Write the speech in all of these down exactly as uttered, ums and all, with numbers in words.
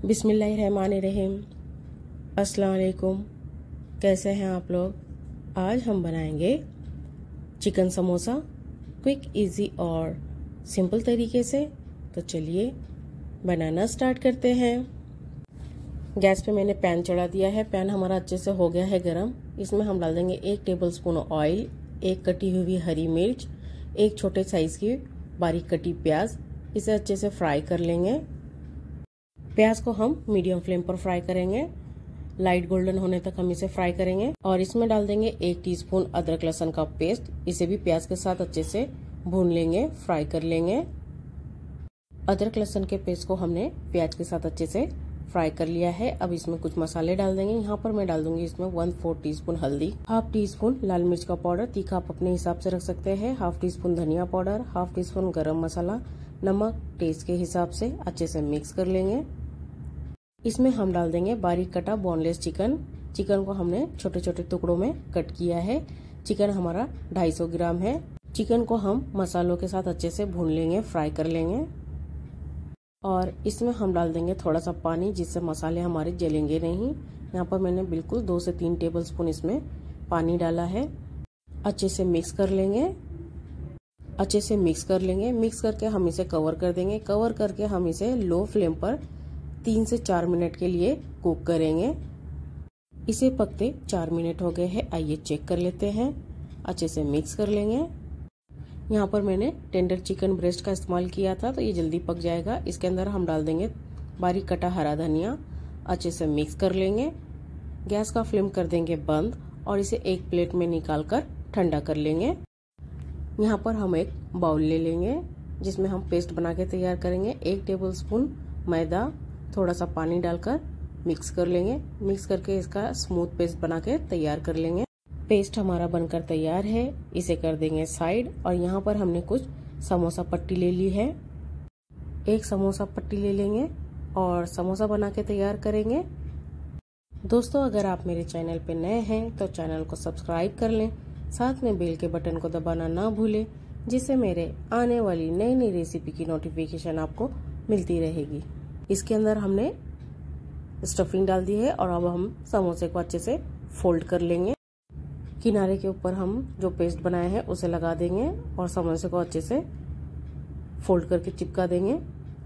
बिस्मिल्लाहिर्रहमानिर्रहीम। अस्सलाम वालेकुम। कैसे हैं आप लोग। आज हम बनाएंगे चिकन समोसा क्विक इजी और सिंपल तरीके से। तो चलिए बनाना स्टार्ट करते हैं। गैस पे मैंने पैन चढ़ा दिया है। पैन हमारा अच्छे से हो गया है गरम। इसमें हम डाल देंगे एक टेबलस्पून ऑयल, एक कटी हुई हरी मिर्च, एक छोटे साइज की बारीक कटी प्याज। इसे अच्छे से फ्राई कर लेंगे। प्याज को हम मीडियम फ्लेम पर फ्राई करेंगे। लाइट गोल्डन होने तक हम इसे फ्राई करेंगे। और इसमें डाल देंगे एक टीस्पून अदरक लहसुन का पेस्ट। इसे भी प्याज के साथ अच्छे से भून लेंगे, फ्राई कर लेंगे। अदरक लहसुन के पेस्ट को हमने प्याज के साथ अच्छे से फ्राई कर लिया है। अब इसमें कुछ मसाले डाल देंगे। यहाँ पर मैं डाल दूंगी इसमें वन फोर टी स्पून हल्दी, हाफ टी स्पून लाल मिर्च का पाउडर, तीखा आप अपने हिसाब से रख सकते हैं, हाफ टी स्पून धनिया पाउडर, हाफ टी स्पून गरम मसाला, नमक टेस्ट के हिसाब से अच्छे से मिक्स कर लेंगे। इसमें हम डाल देंगे बारीक कटा बोनलेस चिकन। चिकन को हमने छोटे छोटे टुकड़ों में कट किया है। चिकन हमारा दो सौ पचास ग्राम है। चिकन को हम मसालों के साथ अच्छे से भून लेंगे, फ्राई कर लेंगे। और इसमें हम डाल देंगे थोड़ा सा पानी, जिससे मसाले हमारे जलेंगे नहीं। यहाँ पर मैंने बिल्कुल दो से तीन टेबल स्पून इसमें पानी डाला है। अच्छे से मिक्स कर लेंगे। अच्छे से मिक्स कर लेंगे। मिक्स करके हम इसे कवर कर देंगे। कवर करके हम इसे लो फ्लेम पर तीन से चार मिनट के लिए कुक करेंगे। इसे पकते चार मिनट हो गए हैं। आइए चेक कर लेते हैं। अच्छे से मिक्स कर लेंगे। यहाँ पर मैंने टेंडर चिकन ब्रेस्ट का इस्तेमाल किया था, तो ये जल्दी पक जाएगा। इसके अंदर हम डाल देंगे बारीक कटा हरा धनिया। अच्छे से मिक्स कर लेंगे। गैस का फ्लेम कर देंगे बंद और इसे एक प्लेट में निकाल कर ठंडा कर लेंगे। यहाँ पर हम एक बाउल ले लेंगे, जिसमें हम पेस्ट बना के तैयार करेंगे। एक टेबल स्पून मैदा, थोड़ा सा पानी डालकर मिक्स कर लेंगे। मिक्स करके इसका स्मूथ पेस्ट बना के तैयार कर लेंगे। पेस्ट हमारा बनकर तैयार है। इसे कर देंगे साइड। और यहाँ पर हमने कुछ समोसा पट्टी ले ली है। एक समोसा पट्टी ले लेंगे और समोसा बना के तैयार करेंगे। दोस्तों, अगर आप मेरे चैनल पे नए हैं तो चैनल को सब्सक्राइब कर लें। साथ में बेल के बटन को दबाना ना भूलें, जिससे मेरे आने वाली नई नई रेसिपी की नोटिफिकेशन आपको मिलती रहेगी। इसके अंदर हमने स्टफिंग डाल दी है और अब हम समोसे को अच्छे से फोल्ड कर लेंगे। किनारे के ऊपर हम जो पेस्ट बनाए हैं उसे लगा देंगे और समोसे को अच्छे से फोल्ड करके चिपका देंगे।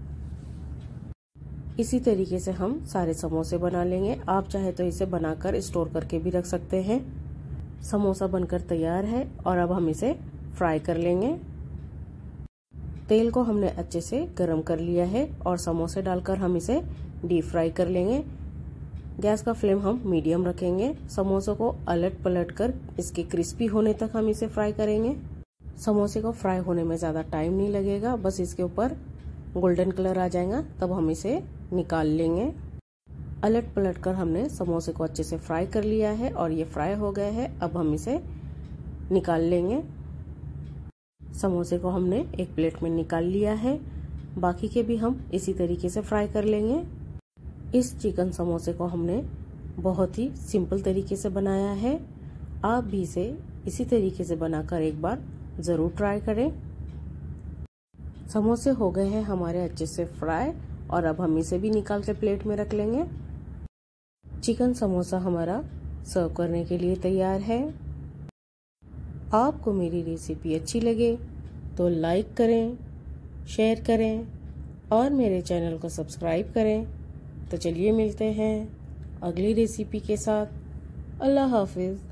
इसी तरीके से हम सारे समोसे बना लेंगे। आप चाहे तो इसे बनाकर स्टोर करके भी रख सकते हैं। समोसा बनकर तैयार है और अब हम इसे फ्राई कर लेंगे। तेल को हमने अच्छे से गरम कर लिया है और समोसे डालकर हम इसे डीप फ्राई कर लेंगे। गैस का फ्लेम हम मीडियम रखेंगे। समोसों को अलट पलट कर इसके क्रिस्पी होने तक हम इसे फ्राई करेंगे। समोसे को फ्राई होने में ज़्यादा टाइम नहीं लगेगा, बस इसके ऊपर गोल्डन कलर आ जाएगा तब हम इसे निकाल लेंगे। अलट पलट कर हमने समोसे को अच्छे से फ्राई कर लिया है और ये फ्राई हो गया है। अब हम इसे निकाल लेंगे। समोसे को हमने एक प्लेट में निकाल लिया है। बाकी के भी हम इसी तरीके से फ्राई कर लेंगे। इस चिकन समोसे को हमने बहुत ही सिंपल तरीके से बनाया है। आप भी इसे इसी तरीके से बनाकर एक बार ज़रूर ट्राई करें। समोसे हो गए हैं हमारे अच्छे से फ्राई और अब हम इसे भी निकाल के प्लेट में रख लेंगे। चिकन समोसा हमारा सर्व करने के लिए तैयार है। आपको मेरी रेसिपी अच्छी लगे तो लाइक करें, शेयर करें और मेरे चैनल को सब्सक्राइब करें। तो चलिए मिलते हैं अगली रेसिपी के साथ। अल्लाह हाफिज़।